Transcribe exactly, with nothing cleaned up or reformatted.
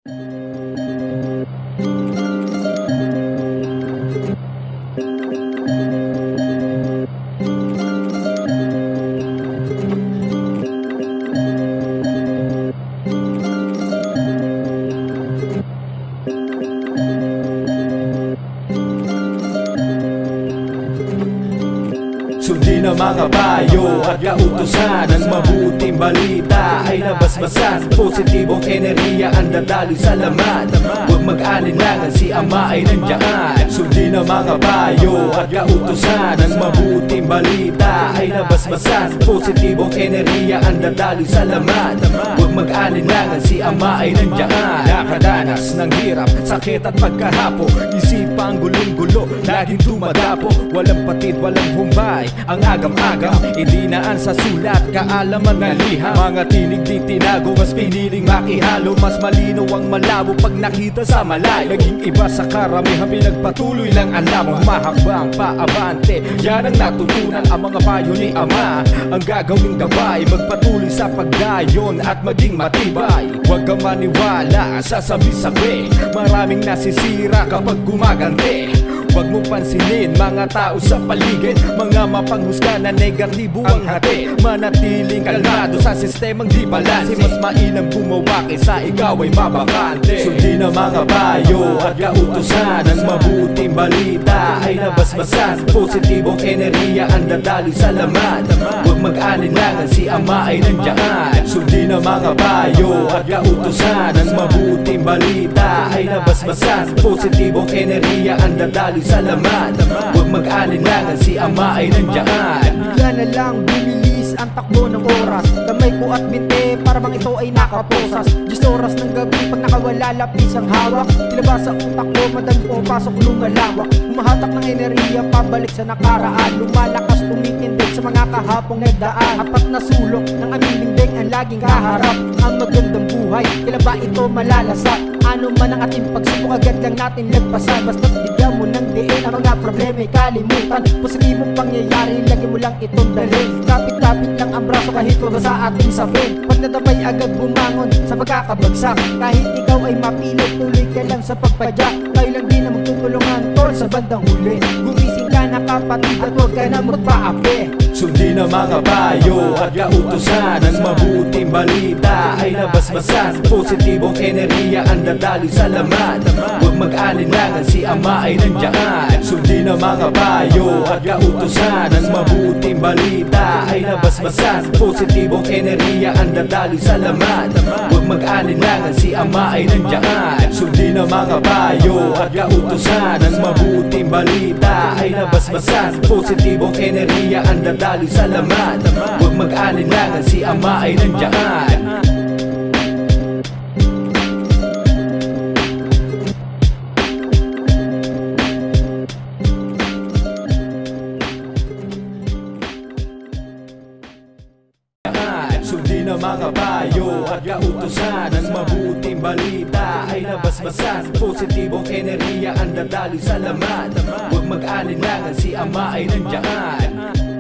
Sundin ang mga payo at kautusan. Ang mabuting balita ay nabasbasan. Positibong enerhiya ang dadaloy sa laman. Huwag mag-alinlangan, si Ama ay nandiyan. Sundin ang mga payo at kautusan. Ang mabuting balita ay nabasbasan. Positibong enerhiya ang dadaloy sa laman. Huwag mag-alinlangan, si Ama ay nandiyan. Nakadanas ng hirap, sakit at pagkahapo. Isipang gulong-gulo, laging dumadapo. Walang patid, walang humbay, ang agam-agam, idinaan sa sulat, kaalaman na liham. Mga tinig di tinago, mas piniling makihalo. Mas malinaw ang malabo pag nakita sa malayo. Naging iba sa karamihan, pinagpatuloy lang ang lamang. Mahakbang paabante, yan ang natutunan. Ang mga payo ni Ama, ang gagawing gabay. Magpatuloy sa pagdayon at maging matibay. Huwag kang maniwala sa sabi-sabi, maraming nasisira kapag gumaganti. Huwag mong pansinin mga tao sa paligid, mga mapanghusga na negatibo ang hati. Manatiling kalmado sa sistemang di balanse, mas mainam gumawa kaysa ikaw ay mabakante. Sundin ang mga payo at kautusan. Ang mabuting balita ay nabasbasan. Positibong enerhiya ang dadaloy sa laman. Huwag mag-alinlangan, si Ama ay nandiyan. Sundin ang mga payo at kautusan. Ang mabuting balita ay nabasbasan. Positibong enerhiya ang dadaloy sa laman. Huwag mag-alinlangan, si Ama ay nandiyan. Bigla na lang bumilis ang takbo ng oras. Kamay ko at binte para bang ito ay nakaposas. Diyos oras ng gabi pag nakawala lapis ang hawak. Ilabas ang utak ko, madami po pasok lumalawak. Humahatak ng enerhiya pabalik sa nakaraan. Lumalakas tumitindig sa mga kahapong nagdaan. Apat na sulok ng aming dingding ang laging kaharap. Ang magandang buhay, kailan ba ito malalasap? Ano man ang ating pagsubok, agad lang natin lagpasan. Basta't bigyan mo ng diin ang mga problema'y kalimutan. Positibong pangyayari, lagi mo lang itong dalhin. Kapit-kapit lang ang braso kahit wag sa ating sapin. Pag natabay agad bumangon sa pagkakabagsak. Kahit ikaw ay mapilit, tuloy ka lang sa pagpadya. Tayo lang din na magtutulungan tol sa bandang huli. Gumising ka na kapatid at huwag ka na magpaapi. Sundin ang mga payo at kautusan. Ang mabuting balita ay nabasbasan. Positibong enerhiya ang dadaloy sa laman. Huwag mag-alinlangan, si Ama ay nandiyan. Sundin ang mga payo at kautusan. Ang mabuting balita ay nabasbasan. Positibong enerhiya ang dadaloy sa laman. Huwag mag-alinlangan, si Ama ay nandiyan. Sundin ang mga payo at kautusan. Ang mabuting balita ay nabasbasan. Positibong enerhiya ang dadaloy sa laman. Huwag mag-alinlangan, si Ama ay nandiyan. Sundin ang mga payo at kautusan. Ang mabuting balita ay nabasbasan. Positibong enerhiya ang dadaloy sa laman. Huwag mag-alinlangan, si Ama ay nandiyan.